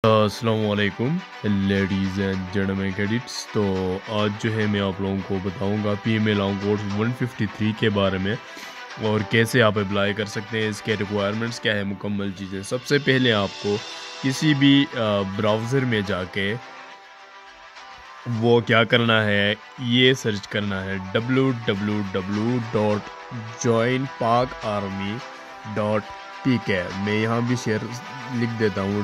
अस्सलाम वालेकुम ladies and gentleman cadets. तो आज जो है मैं आप लोगों को बताऊंगा पीएमए लॉन्ग कोर्स 153 के बारे में और कैसे आप अप्लाई कर सकते हैं, इसके रिक्वायरमेंट्स क्या है, मुकम्मल चीज़ें। सबसे पहले आपको किसी भी ब्राउज़र में जाके वो क्या करना है, ये सर्च करना है www.joinpakarmy.pk। मैं यहाँ भी शेयर लिख देता हूँ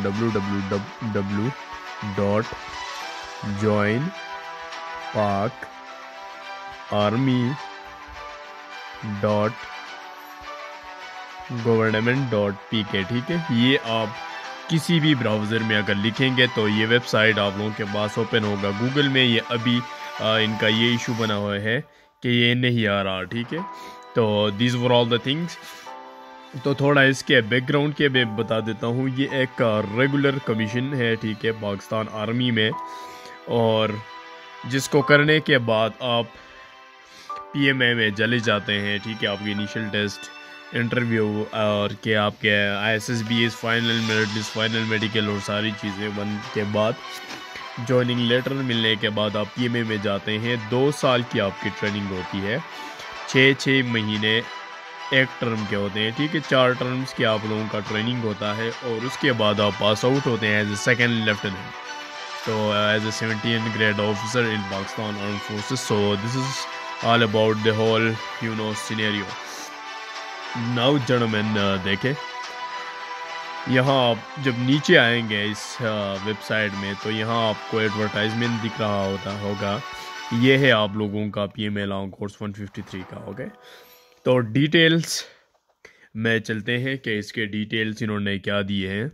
www.joinpakarmy.government.pk। ठीक है, ये आप किसी भी ब्राउज़र में अगर लिखेंगे तो ये वेबसाइट आप लोगों के पास ओपन होगा। गूगल में ये अभी इनका ये इशू बना हुआ है कि ये नहीं आ रहा। ठीक है, तो these are all the things. तो थोड़ा इसके बैकग्राउंड के मैं बता देता हूँ। ये एक रेगुलर कमीशन है, ठीक है, पाकिस्तान आर्मी में, और जिसको करने के बाद आप पीएमए में चले जाते हैं। ठीक है, आपके इनिशियल टेस्ट, इंटरव्यू और के आपके ISSB final merit list, final medical और सारी चीज़ें बन के बाद जॉइनिंग लेटर मिलने के बाद आप पीएमए में जाते हैं। 2 साल की आपकी ट्रेनिंग होती है, 6 महीने एक टर्म के होते हैं। ठीक है, 4 टर्म्स के आप लोगों का ट्रेनिंग होता है और उसके बाद आप पास आउट होते हैं एज ए सेकेंड लेफ्टिनेंट, तो as a 17th grade officer in Pakistan arm forces. So this is all about the whole scenario. Now gentleman, देखें यहाँ आप जब नीचे आएंगे इस वेबसाइट में तो यहाँ आपको एडवर्टाइजमेंट दिख रहा होगा। ये है आप लोगों का पीएमए लॉन्ग कोर्स 153 का। ओके, तो डिटेल्स में चलते हैं कि इसके डिटेल्स इन्होंने क्या दिए हैं।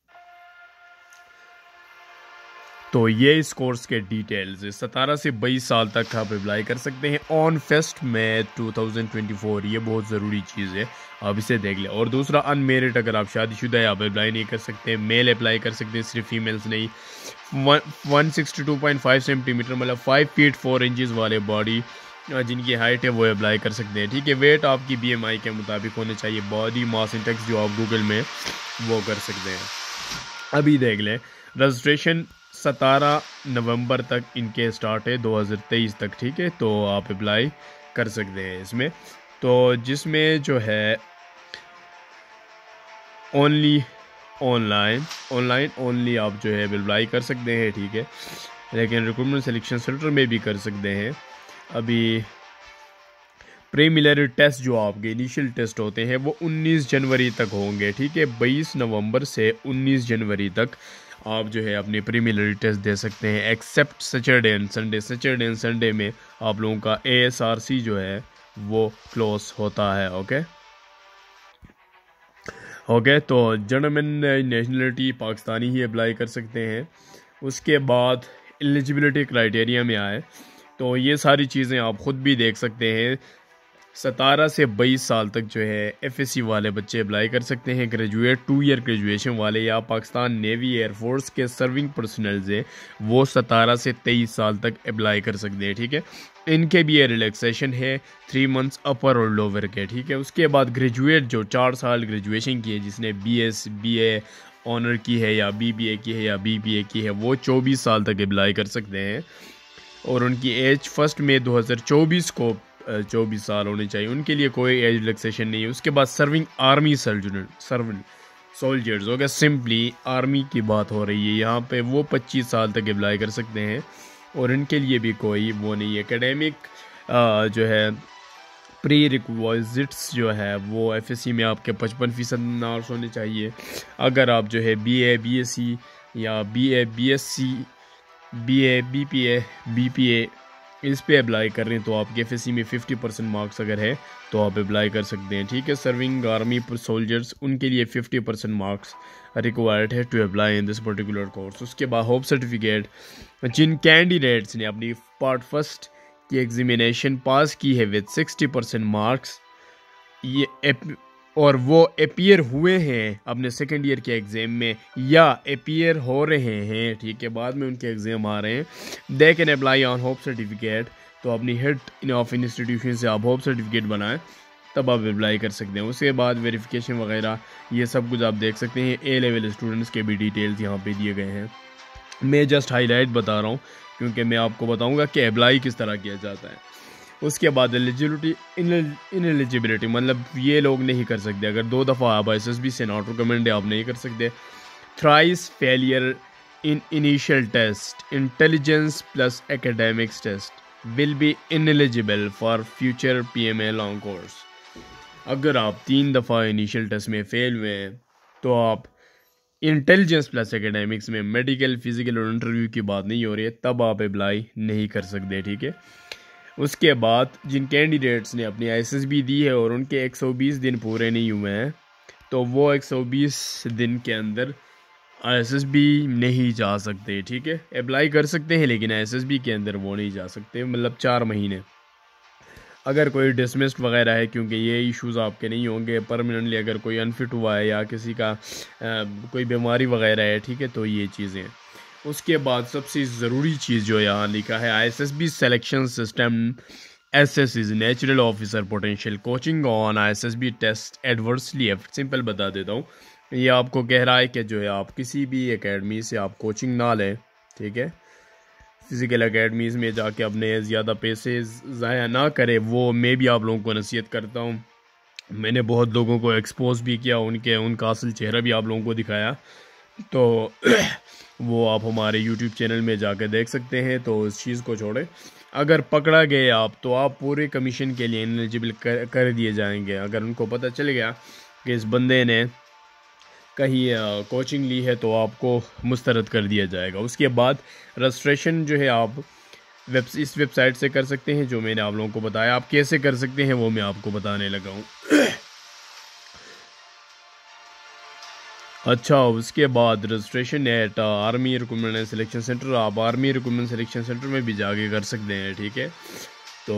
तो ये इस कोर्स के डिटेल्स 17 से 22 साल तक आप अप्लाई कर सकते हैं ऑन फेस्ट में 2024। ये बहुत ज़रूरी चीज़ है, आप इसे देख लें। और दूसरा, अनमेरिड, अगर आप शादीशुदा है आप अप्लाई नहीं कर सकते। मेल अप्लाई कर सकते हैं, सिर्फ फीमेल्स नहीं। 162.5 सेंटीमीटर मतलब 5 फीट 4 इंचज़ वाले बॉडी जिनकी हाइट है वो अप्लाई कर सकते हैं। ठीक है, वेट आपकी BMI के मुताबिक होने चाहिए। बॉडी मास इंडेक्स जो आप गूगल में वो कर सकते हैं। अभी देख लें, रजिस्ट्रेशन 17 नवंबर तक इनके स्टार्ट है, 2023 तक। ठीक है, तो आप अप्लाई कर सकते हैं इसमें। तो जिसमें जो है ऑनलाइन ओनली आप जो है अप्लाई कर सकते हैं। ठीक है, लेकिन रिक्रूटमेंट सिलेक्शन सेंटर में भी कर सकते हैं। अभी प्रीलिमिनरी टेस्ट जो आपके इनिशियल टेस्ट होते हैं वो 19 जनवरी तक होंगे। ठीक है, 22 नवंबर से 19 जनवरी तक आप जो है अपने प्रीलिमिनरी टेस्ट दे सकते हैं, except Saturday and Sunday. Saturday and Sunday में आप लोगों का ASRC जो है वो क्लोज होता है। ओके, तो जेंटलमैन नेशनलिटी पाकिस्तानी ही अप्लाई कर सकते हैं। उसके बाद एलिजिबिलिटी क्राइटेरिया में आए तो ये सारी चीज़ें आप ख़ुद भी देख सकते हैं। 17 से 22 साल तक जो है FSC वाले बच्चे अप्लाई कर सकते हैं। ग्रेजुएट 2 ईयर ग्रेजुएशन वाले या पाकिस्तान नेवी एयरफोर्स के सर्विंग पर्सनल्स हैं वो 17 से 23 साल तक अप्लाई कर सकते हैं। ठीक है, इनके भी ये रिलैक्सेशन है 3 मंथ्स अपर और लोअर के। ठीक है, उसके बाद ग्रेजुएट जो 4 साल ग्रेजुएशन की है, जिसने BA ऑनर की है या BBA की है या BBA की है, वो 24 साल तक अप्लाई कर सकते हैं और उनकी एज 1 मई 2024 को 24 साल होनी चाहिए। उनके लिए कोई एज रिलैक्सेशन नहीं है। उसके बाद सर्विंग आर्मी सोल्जर्स हो गया, सिंपली आर्मी की बात हो रही है यहाँ पे, वो 25 साल तक अप्लाई कर सकते हैं और इनके लिए भी कोई वो नहीं है। एकेडमिक जो है प्री रिक्विजिट्स जो है वो FSC में आपके 55% मार्क्स होने चाहिए। अगर आप जो है BA BSc या BA BSc BA BPA इस पे अप्लाई कर रहे हैं तो आपके FSC में 50% मार्क्स अगर है तो आप अप्लाई कर सकते हैं। ठीक है, सर्विंग आर्मी सोल्जर्स उनके लिए 50% मार्क्स रिक्वायर्ड है to apply in this particular course. उसके बाद होप सर्टिफिकेट, जिन कैंडिडेट्स ने अपनी पार्ट फर्स्ट की एग्जामिनेशन पास की है विद 60% मार्क्स और वो अपीयर हुए हैं अपने सेकेंड ईयर के एग्ज़ाम में या अपीयर हो रहे हैं, ठीक है, बाद में उनके एग्ज़ाम आ रहे हैं, they can apply on hope certificate. तो अपनी हेड ऑफ इंस्टीट्यूशन से आप होप सर्टिफिकेट बनाएं तब आप अप्लाई कर सकते हैं। उसके बाद वेरिफिकेशन वगैरह ये सब कुछ आप देख सकते हैं। ए लेवल स्टूडेंट्स के भी डिटेल्स यहाँ पे दिए गए हैं। मैं जस्ट हाईलाइट बता रहा हूँ क्योंकि मैं आपको बताऊँगा कि अप्लाई किस तरह किया जाता है। उसके बाद इनएलिजिबिलिटी मतलब ये लोग नहीं कर सकते। अगर 2 दफ़ा आप SSB से नॉट रिकमेंड आप नहीं कर सकते। Thrice failure in initial test intelligence plus academics test will be ineligible for future PMA long course. अगर आप 3 दफ़ा इनिशियल टेस्ट में फेल हुए हैं तो आप इंटेलिजेंस प्लस एकेडमिक्स में मेडिकल, फिजिकल और इंटरव्यू की बात नहीं हो रही है, तब आप अप्लाई नहीं कर सकते, ठीक है। उसके बाद जिन कैंडिडेट्स ने अपनी SSB दी है और उनके 120 दिन पूरे नहीं हुए हैं तो वो 120 दिन के अंदर SSB नहीं जा सकते, ठीक है। अप्लाई कर सकते हैं लेकिन SSB के अंदर वो नहीं जा सकते, मतलब 4 महीने। अगर कोई डिसमिस्ड वगैरह है, क्योंकि ये इश्यूज़ आपके नहीं होंगे परमानेंटली, अगर कोई अनफिट हुआ है या किसी का कोई बीमारी वगैरह है, ठीक है, तो ये चीज़ें। उसके बाद सबसे ज़रूरी चीज़ जो यहाँ लिखा है ISSB selection system assess natural officer potential coaching on ISSB test adversely affect. Simple बता देता हूँ, ये आपको कह रहा है कि जो है आप किसी भी एकेडमी से आप कोचिंग ना लें, ठीक है। फिज़िकल एकेडमीज़ में जाके अपने ज़्यादा पैसे ज़ाया ना करें, वो मैं भी आप लोगों को नसीहत करता हूँ। मैंने बहुत लोगों को एक्सपोज भी किया, उनका असल चेहरा भी आप लोगों को दिखाया, तो वो आप हमारे YouTube चैनल में जाकर देख सकते हैं। तो इस चीज़ को छोड़ें। अगर पकड़ा गए आप तो आप पूरे कमीशन के लिए इनएलिजिबल कर दिए जाएंगे। अगर उनको पता चल गया कि इस बंदे ने कहीं कोचिंग ली है तो आपको मुस्तरद कर दिया जाएगा। उसके बाद रजिस्ट्रेशन जो है आप इस वेबसाइट से कर सकते हैं, जो मैंने आप लोगों को बताया। आप कैसे कर सकते हैं वो मैं आपको बताने लगा हूँ। अच्छा, उसके बाद registration at army recruitment and selection centre, आप आर्मी रिक्रूटमेंट सिलेक्शन सेंटर में भी जाके कर सकते हैं, ठीक है। तो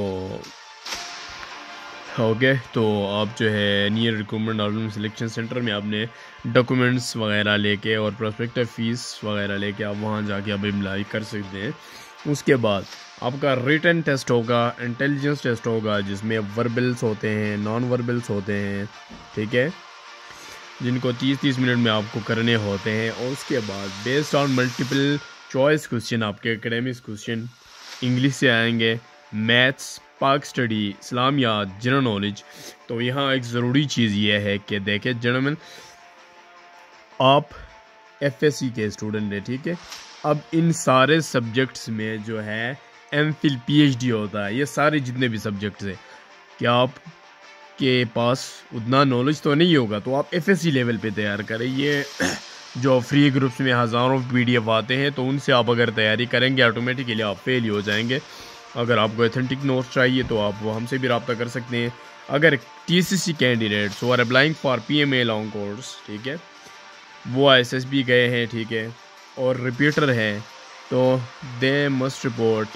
ओके, तो आप जो है near recruitment army selection centre में आपने डॉक्यूमेंट्स वगैरह लेके और प्रोस्पेक्टिव फ़ीस वगैरह लेके आप वहाँ जाके आप अप्लाई कर सकते हैं। उसके बाद आपका रिटन टेस्ट होगा, इंटेलिजेंस टेस्ट होगा, जिसमें वर्बल्स होते हैं, नॉन वर्बल्स होते हैं, ठीक है, जिनको 30-30 मिनट में आपको करने होते हैं। और उसके बाद based on multiple choice question आपके एकेडमिक्स क्वेश्चन इंग्लिश से आएंगे, मैथ्स, पाक स्टडी, इस्लामियात, जनरल नॉलेज। तो यहाँ एक ज़रूरी चीज़ ये है कि देखें जनरल, आप FSC के स्टूडेंट हैं, ठीक है। अब इन सारे सब्जेक्ट्स में जो है MPhil PhD होता है, ये सारे जितने भी सब्जेक्ट्स हैं, क्या आप के पास उतना नॉलेज तो नहीं होगा, तो आप FSC लेवल पे तैयार करें। ये जो फ्री ग्रुप्स में हज़ारों PDF आते हैं, तो उनसे आप अगर तैयारी करेंगे ऑटोमेटिकली आप फेल ही हो जाएंगे। अगर आपको ऑथेंटिक नोट्स चाहिए तो आप वो हमसे भी रब्ता कर सकते हैं। अगर TCC candidates who are applying for PMA long course, ठीक है, वो ISSB गए हैं, ठीक है, और रिपीटर हैं, तो they must report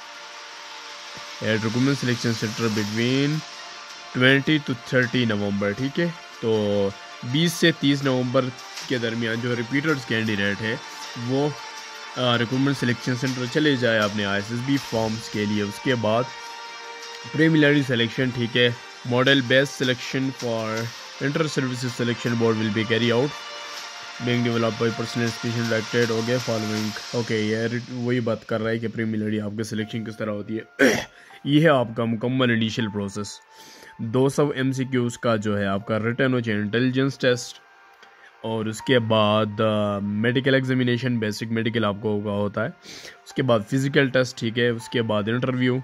at recruitment selection centre between 20 to 30 November, ठीक है। तो 20 से 30 नवंबर के दरमियान जो रिपीटर्स कैंडिडेट है वो रिक्रूटमेंट सिलेक्शन सेंटर चले जाए अपने ISSB फॉर्म्स के लिए। उसके बाद प्रीलिमिनरी सिलेक्शन, ठीक है, model based selection for inter services selection board will be carry out being developed by personal institution directed हो गया फॉलोइंग। ओके, ये वही बात कर रहा है कि प्रीलिमिनरी आपके सिलेक्शन किस तरह होती है। ये है आपका मुकम्मल इनिशियल प्रोसेस। 200 MCQs का जो है आपका रिटर्न हो चाहिए इंटेलिजेंस टेस्ट, और उसके बाद मेडिकल एग्जामिनेशन, बेसिक मेडिकल आपको होता है। उसके बाद फिजिकल टेस्ट, ठीक है, उसके बाद इंटरव्यू,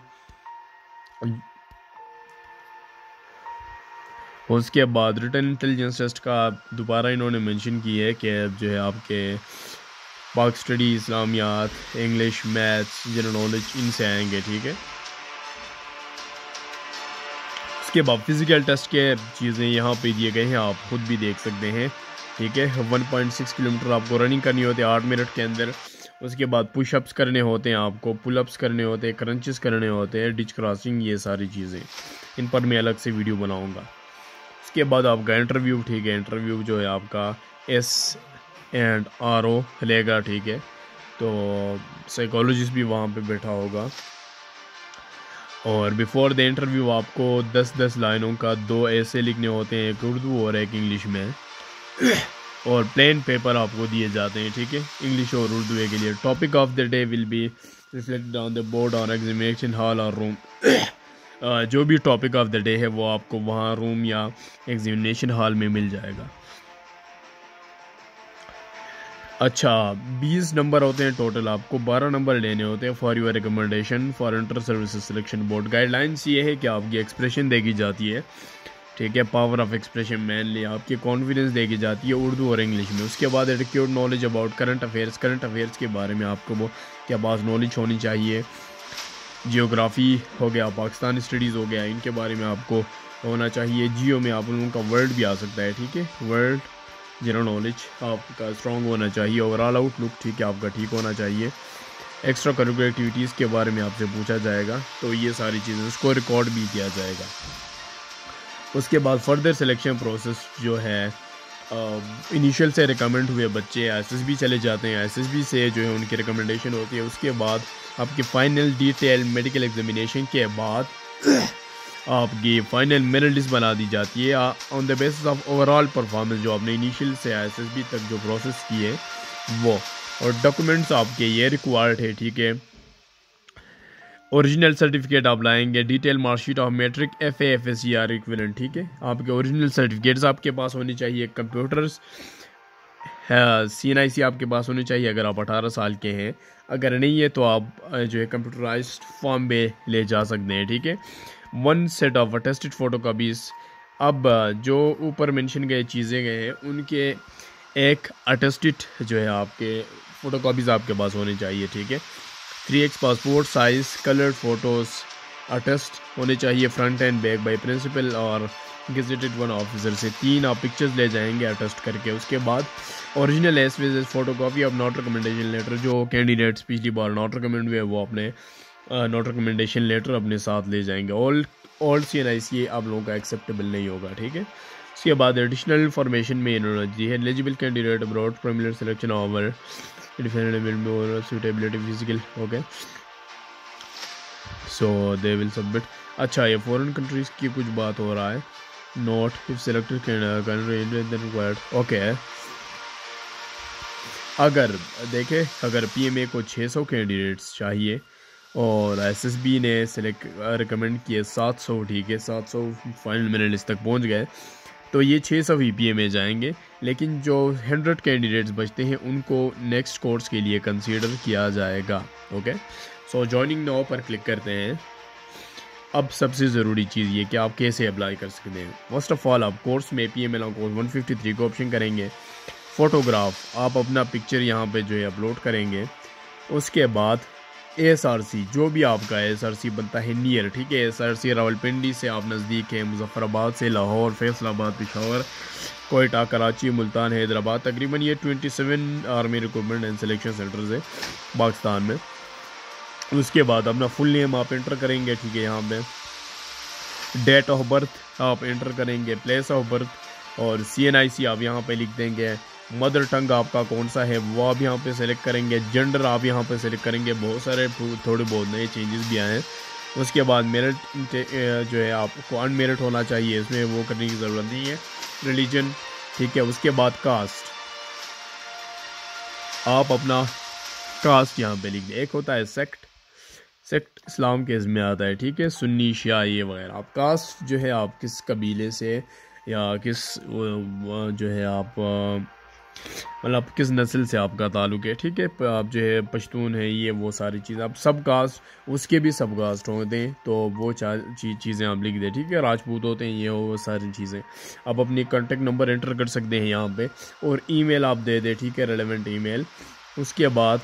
उसके बाद रिटन इंटेलिजेंस टेस्ट का दोबारा इन्होंने मेंशन की है कि जो है आपके पाक स्टडी, इस्लामियात, इंग्लिश, मैथ्स, जनरल नॉलेज इनसे आएंगे, ठीक है। उसके बाद फिजिकल टेस्ट के चीज़ें यहाँ पे दिए गए हैं, आप खुद भी देख सकते हैं, ठीक है। 1.6 किलोमीटर आपको रनिंग करनी होती है 8 मिनट के अंदर। उसके बाद पुशअप्स करने होते हैं, आपको पुलअप्स करने होते हैं, क्रंचेस करने होते हैं, डिच क्रॉसिंग, ये सारी चीज़ें, इन पर मैं अलग से वीडियो बनाऊँगा। उसके बाद आपका इंटरव्यू, ठीक है, इंटरव्यू जो है आपका S&RO लेगा, ठीक है, तो साइकोलॉजिस्ट भी वहाँ पे बैठा होगा। और बिफोर द इंटरव्यू आपको 10-10 लाइनों का 2 ऐसे लिखने होते हैं, एक उर्दू और एक इंग्लिश में, और प्लेन पेपर आपको दिए जाते हैं, ठीक है, इंग्लिश और उर्दू के लिए। Topic of the day will be reflected on the board और एग्जामिनेशन हॉल और रूम। जो भी टॉपिक ऑफ द डे है वो आपको वहाँ रूम या एग्जामिनेशन हॉल में मिल जाएगा। अच्छा, 20 नंबर होते हैं टोटल, आपको 12 नंबर लेने होते हैं for your recommendation for inter services selection board. Guidelines ये है कि आपकी एक्सप्रेशन देखी जाती है, ठीक है, पावर ऑफ एक्सप्रेशन मेनली, आपकी कॉन्फिडेंस देखी जाती है उर्दू और इंग्लिश में। उसके बाद adequate knowledge about current affairs के बारे में आपको वो क्या पास नॉलेज होनी चाहिए। जियोग्राफी हो गया, पाकिस्तान स्टडीज़ हो गया, इनके बारे में आपको होना चाहिए। जियो में आप लोगों का वर्ड भी आ सकता है, ठीक है, वर्ड जनरल नॉलेज आपका स्ट्रॉन्ग होना चाहिए। ओवरऑल आउटलुक, ठीक है, आपका ठीक होना चाहिए। एक्स्ट्रा करिकुलर एक्टिविटीज़ के बारे में आपसे पूछा जाएगा, तो ये सारी चीज़ें उसको रिकॉर्ड भी किया जाएगा। उसके बाद फर्दर सिलेक्शन प्रोसेस जो है, इनिशियल से रिकमेंड हुए बच्चे एसएसबी चले जाते हैं, एसएसबी से जो है उनकी रिकमेंडेशन होती है। उसके बाद आपकी फ़ाइनल डिटेल मेडिकल एग्जामिनेशन के बाद आपकी फ़ाइनल मेरिट लिस्ट बना दी जाती है on the basis of overall performance, जो आपने इनिशियल से एसएसबी तक जो प्रोसेस किए वो। और डॉक्यूमेंट्स आपके ये रिक्वायर्ड है, ठीक है, ओरिजिनल सर्टिफिकेट आप लाएंगे, detail marksheet of matric FA FSC or equivalent, ठीक है, आपके ओरिजिनल सर्टिफिकेट्स आपके पास होनी चाहिए। कंप्यूटर्स CNIC आपके पास होनी चाहिए अगर आप 18 साल के हैं, अगर नहीं है तो आप जो है कंप्यूटराइज्ड फॉर्म में ले जा सकते हैं, ठीक है। 1 set of attested photo copies, अब जो ऊपर मेंशन गए चीज़ें गए हैं उनके एक अटेस्टेड जो है आपके फ़ोटो कापीज़ आपके पास होनी चाहिए, ठीक है। 3x passport size coloured photos attest होने चाहिए front and back by principal और गेजेटेड वन ऑफिसर से। 3 आप पिक्चर्स ले जाएंगे अटेस्ट करके। उसके बाद ओरिजिनल एज वेज photo copy of not recommendation letter, जो कैंडिडेट्स पिछली बार नॉट रिकमेंड हुए वो अपने नॉट रिकमेंडेशन लेटर अपने साथ ले जाएंगे। ऑल CNIC आप लोगों का एक्सेप्टेबल नहीं होगा, ठीक है। उसके बाद एडिशनल इंफॉर्मेशन में एनोलॉजी है, eligible candidate abroad preliminary selection over suitability physical, okay, so they will submit. अच्छा, ये फॉरेन कंट्रीज़ की कुछ बात हो रहा है, note if selected country required, okay. अगर देखें, अगर PMA को 600 कैंडिडेट्स चाहिए और SSB ने रिकमेंड किए 700, ठीक है, 700 फाइनल मेरिट लिस्ट तक पहुंच गए, तो ये 600 ही PMA जाएंगे। लेकिन जो 100 कैंडिडेट्स बचते हैं उनको नेक्स्ट कोर्स के लिए कंसीडर किया जाएगा, ओके। सो जॉइनिंग नाउ पर क्लिक करते हैं। अब सबसे ज़रूरी चीज़ ये कि आप कैसे अप्लाई कर सकते हैं। फर्स्ट ऑफ ऑल आप कोर्स में PMA कोर्स 153 को ऑप्शन करेंगे। फ़ोटोग्राफ, आप अपना पिक्चर यहाँ पे जो है अपलोड करेंगे। उसके बाद ASRC, जो भी आपका ASRC बनता है नियर, ठीक है, ASRC रावलपिंडी से आप नज़दीक है, मुजफ्फराबाद से लाहौर, फैसलाबाद, पेशावर, कोयटा, कराची, मुल्तान, हैदराबाद, तकरीबन ये 27 army recruitment and selection centres है पाकिस्तान में। उसके बाद अपना फुल नेम आप एंटर करेंगे, ठीक है, यहाँ पे डेट ऑफ बर्थ आप एंटर करेंगे, प्लेस ऑफ बर्थ और CNIC आप यहाँ पे लिख देंगे। मदर टंग आपका कौन सा है वो आप यहाँ पे सेलेक्ट करेंगे। जेंडर आप यहाँ पे सेलेक्ट करेंगे। बहुत सारे थोड़े बहुत नए चेंजेस भी आए हैं। उसके बाद मेरिट जो है आपको अनमेरिट होना चाहिए, इसमें वो करने की ज़रूरत नहीं है। रिलीजन, ठीक है। उसके बाद कास्ट, आप अपना कास्ट यहाँ पे लिख दें। एक होता है सेक्ट इस्लाम के इसमें आता है, ठीक है, सुन्नी, शिया, ये वगैरह। आप कास्ट जो है आप किस कबीले से या किस जो है आप मतलब किस नस्ल से आपका ताल्लुक है, ठीक है, आप जो है पश्तून है, ये वो सारी चीज़ें। आप सब कास्ट, उसके भी सब कास्ट होते हैं तो वो चीज़ें आप लिख दें, ठीक है। राजपूत होते हैं, ये वो सारी चीज़ें। आप अपनी कॉन्टेक्ट नंबर एंटर कर सकते हैं यहाँ पे और ईमेल आप दे दें, ठीक है, रेलेवेंट ईमेल। उसके बाद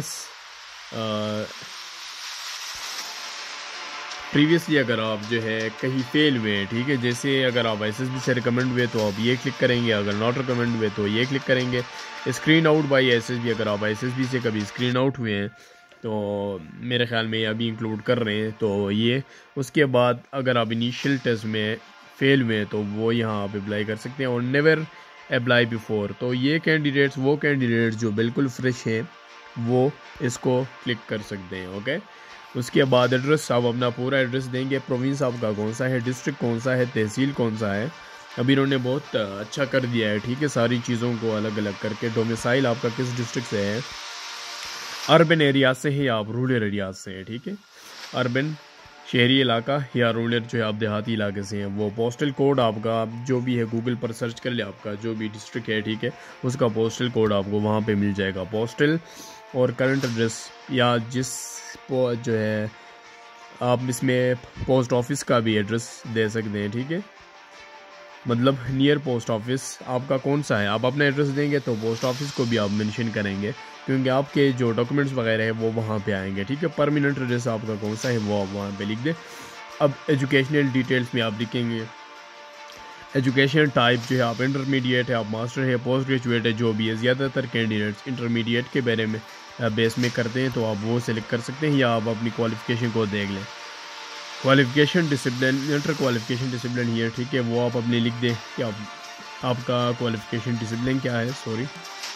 प्रीवियसली अगर आप जो है कहीं फेल हुए हैं, ठीक है, जैसे अगर आप SSB से रिकमेंड हुए तो आप ये क्लिक करेंगे, अगर नॉट रिकमेंड हुए तो ये क्लिक करेंगे। स्क्रीन आउट बाय SSB, अगर आप SSB से कभी स्क्रीन आउट हुए हैं तो मेरे ख्याल में अभी इंक्लूड कर रहे हैं तो ये। उसके बाद अगर आप इनिशियल टेस्ट में फेल हुए हैं तो वो यहाँ आप अप्लाई कर सकते हैं। और नेवर अप्लाई बिफोर, तो ये कैंडिडेट्स, वो कैंडिडेट्स जो बिल्कुल फ्रेश हैं वो इसको क्लिक कर सकते हैं, ओके। उसके बाद एड्रेस आप अपना पूरा एड्रेस देंगे, प्रोविंस आपका कौन सा है, डिस्ट्रिक्ट कौन सा है, तहसील कौन सा है। अभी इन्होंने बहुत अच्छा कर दिया है, ठीक है, सारी चीज़ों को अलग अलग करके। डोमिसाइल आपका किस डिस्ट्रिक्ट से है, अर्बन एरिया से है या आप रूरल एरिया से है, ठीक है, अर्बन शहरी इलाका या रूरल जो है आप देहाती इलाके से हैं। वो पोस्टल कोड आपका जो भी है गूगल पर सर्च कर ले, आपका जो भी डिस्ट्रिक्ट है, ठीक है, उसका पोस्टल कोड आपको वहाँ पे मिल जाएगा। पोस्टल और करंट एड्रेस या जिस जो है आप इसमें पोस्ट ऑफिस का भी एड्रेस दे सकते हैं, ठीक है, मतलब नियर पोस्ट ऑफिस आपका कौन सा है, आप अपना एड्रेस देंगे तो पोस्ट ऑफिस को भी आप मेंशन करेंगे, क्योंकि आपके जो डॉक्यूमेंट्स वगैरह है वो वहाँ पे आएंगे, ठीक है। परमानेंट एड्रेस आपका कौन सा है वो आप वहाँ पे लिख दें। अब एजुकेशनल डिटेल्स में आप लिखेंगे एजुकेशन टाइप जो है आप इंटरमीडिएट है, आप मास्टर है, पोस्ट ग्रेजुएट है, जो भी है। ज़्यादातर कैंडिडेट्स इंटरमीडिएट के बारे में बेस में करते हैं, तो आप वो सेलेक्ट कर सकते हैं, या आप अपनी क्वालिफ़िकेशन को देख लें। Qualification discipline, inter qualification discipline here, ठीक है, वो आप अपने लिख दें कि आपका क्वालिफ़िकेशन डिसिप्लिन क्या है, सॉरी,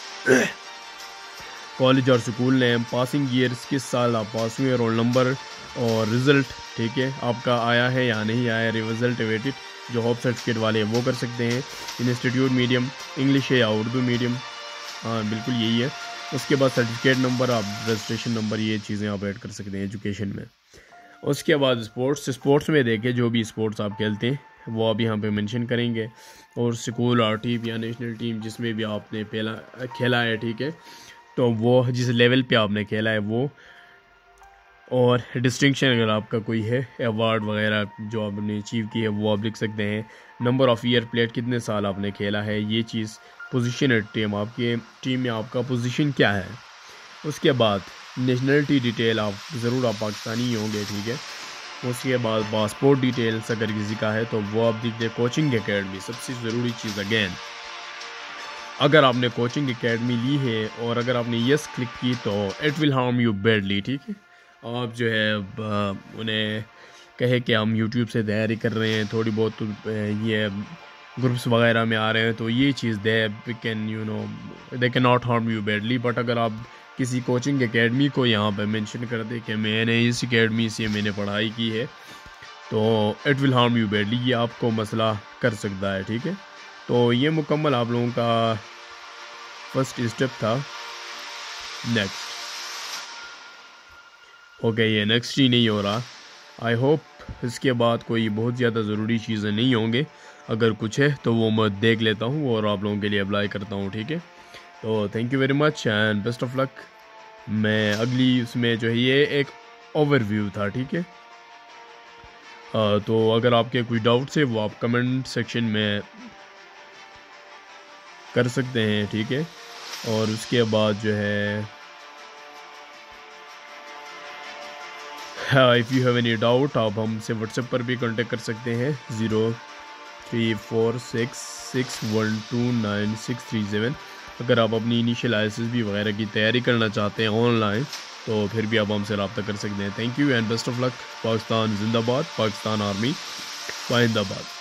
कॉलेज और स्कूल नेम, पासिंग ईयर्स किस साल आप पास हुए, रोल नंबर और रिज़ल्ट, ठीक है, आपका आया है या नहीं आया, रिजल्ट अवेटेड, जो होप सर्टिफिकेट वाले हैं वो कर सकते हैं। इंस्टीट्यूट मीडियम इंग्लिश है या उर्दू मीडियम, हाँ बिल्कुल यही है। उसके बाद सर्टिफिकेट नंबर, आप रजिस्ट्रेशन नंबर, ये चीज़ें आप ऐड कर सकते हैं एजुकेशन में। उसके बाद स्पोर्ट्स में देखें जो भी स्पोर्ट्स आप खेलते हैं वो आप यहाँ पे मेंशन करेंगे, और स्कूल और टीम या नेशनल टीम जिसमें भी आपने पहला खेला है, ठीक है, तो वो जिस लेवल पे आपने खेला है वो, और डिस्टिंक्शन अगर आपका कोई है, अवार्ड वगैरह जो आपने अचीव की है वो आप लिख सकते हैं। नंबर ऑफ़ ईयर प्लेड, कितने साल आपने खेला है, ये चीज़। पोजीशन एट टीम, आपके टीम में आपका पोजीशन क्या है। उसके बाद नेशनलिटी डिटेल, आप ज़रूर आप पाकिस्तानी ही होंगे, ठीक है। उसके बाद पासपोर्ट डिटेल्स अगर किसी का है तो वो आप लिख दें। कोचिंग एकेडमी, सबसे ज़रूरी चीज़ अगेन, अगर आपने कोचिंग एकेडमी ली है और अगर आपने यस क्लिक की तो it will harm you badly, ठीक है। आप जो है उन्हें कहे कि हम यूट्यूब से तैयारी कर रहे हैं, थोड़ी बहुत ये ग्रुप्स वगैरह में आ रहे हैं, तो ये चीज़ they can they can not harm you badly. But अगर आप किसी कोचिंग एकेडमी को यहाँ पे मेंशन कर दे कि मैंने इस एकेडमी से मैंने पढ़ाई की है, तो it will harm you badly, ये आपको मसला कर सकता है, ठीक है। तो ये मुकम्मल आप लोगों का फर्स्ट स्टेप था। नेक्स्ट, ओके, ये नेक्स्ट ही नहीं हो रहा। आई होप इसके बाद कोई बहुत ज़्यादा ज़रूरी चीज़ें नहीं होंगे, अगर कुछ है तो वो मैं देख लेता हूँ और आप लोगों के लिए अप्लाई करता हूँ, ठीक है। तो thank you very much and best of luck. मैं अगली उसमें जो है ये एक ओवरव्यू था, ठीक है। तो अगर आपके कोई डाउट्स है वो आप कमेंट सेक्शन में कर सकते हैं, ठीक है। और उसके बाद जो है if you have any doubt आप हमसे व्हाट्सएप पर भी कांटेक्ट कर सकते हैं 034661293637। अगर आप अपनी इनिशियल ISSB वगैरह की तैयारी करना चाहते हैं ऑनलाइन तो फिर भी आप हमसे रब्ता कर सकते हैं। Thank you and best of luck. Pakistan जिंदाबाद, पाकिस्तान आर्मी जिंदाबाद।